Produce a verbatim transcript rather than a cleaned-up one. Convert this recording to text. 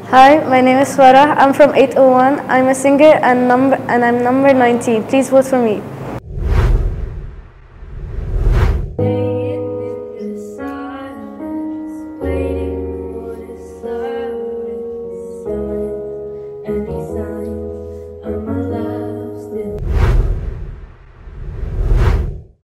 Hi, my name is Farah. I'm from eight oh one. I'm a singer and number and I'm number nineteen. Please vote for me.